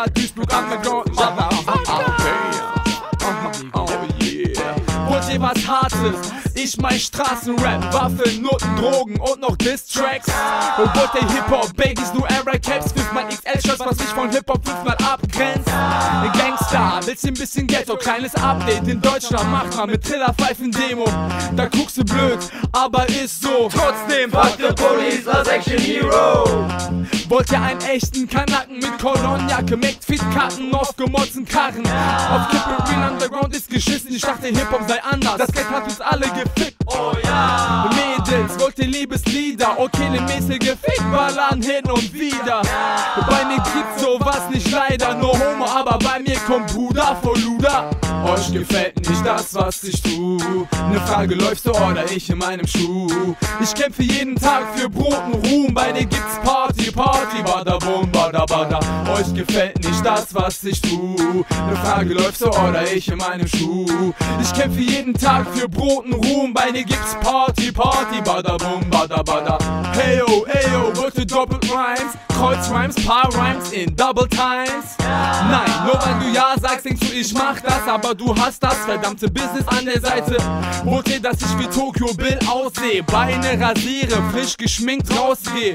Bad Duisburg, Underground, Motherfucker. Oh yeah. Wollt ihr was Hartes? Ich mein Straßenrap, Waffen, Noten, Drogen und noch Diss-Tracks. Und wollt ihr Hip-Hop, Baggies, New Era Caps, 5x XL-Shirts, was mich von Hip-Hop 5-mal abgrenzt. Gangster, willst du ein bisschen Ghetto, kleines Update in Deutschland, mach mal mit Trillerpfeifen-Demo. Da guckst du blöd, aber ist so. Trotzdem, fuck the police, als Action Hero. Wollt ihr einen echten Kanaken mit Kolonnenjacke, McFit-Karten, aufgemotzten Karren? Auf Kippe, Real Underground ist geschissen, ich dachte Hip-Hop sei anders. Das Geld hat uns alle gefickt. Oh ja. Mädels, wollt ihr Liebeslieder? Okay, ne mäßige Fickballern hin und wieder. Bei mir gibt's sowas nicht leider, no homo, aber bei mir kommt Bruder vor Luder. Euch gefällt nicht das, was ich tu. Ne Frage, läufst du oder ich in meinem Schuh? Ich kämpfe jeden Tag für Brot und Ruhm. Bei dir gibt's Party, Party, bada bum, bada bada. Euch gefällt nicht das, was ich tu. Ne Frage, läufst du oder ich in meinem Schuh? Ich kämpfe jeden Tag für Brot und Ruhm. Bei dir gibt's Party, Party, bada bum, bada bada. Heyo, eyo, wollt ihr doppelt Rhymes? Kreuz Rhymes, paar Rhymes in Double Times? Nein, nur weil du ja sagst, denkst du, ich mach das, aber du hast das verdammte Business an der Seite. Wollt ihr, dass ich wie Tokyo Bill aussehe, Beine rasiere, frisch geschminkt rausgehe?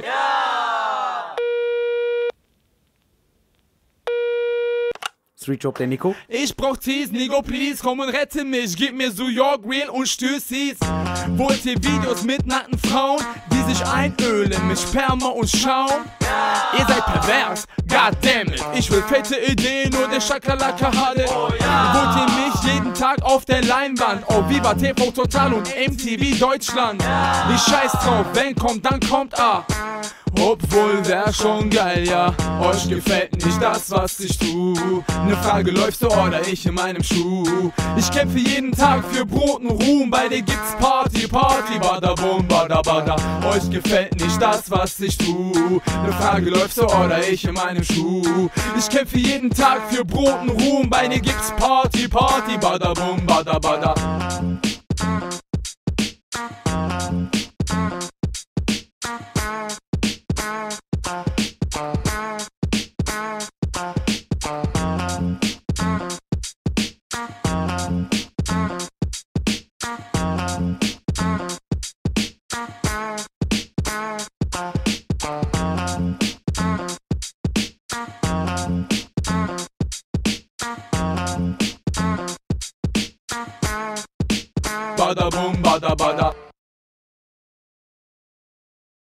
Street Job, der Nico. Ich brauch Tees, Nico, please, komm und rette mich. Gib mir so York Real und Stößis. Wollt ihr Videos mit nackten Frauen, die sich einölen mit Sperma und Schaum? Ihr seid pervers, goddammit. Ich will fette Ideen, nur der Schakalaka hatte. Wollt ihr mich jeden Tag auf der Leinwand? Auf Viva TV Total und MTV Deutschland. Ich scheiß drauf, wenn kommt, dann kommt A. Obwohl wär schon geil, ja. Euch gefällt nicht das, was ich tu. Ne Frage, läufst du oder ich in meinem Schuh? Ich kämpfe jeden Tag für Brot und Ruhm. Bei dir gibt's Party, Party, bada bum, bada bada. Euch gefällt nicht das, was ich tu. Ne Frage, läufst du oder ich in meinem Schuh? Ich kämpfe jeden Tag für Brot und Ruhm. Bei dir gibt's Party, Party, bada bum, bada bada. Bada bum, bada bada.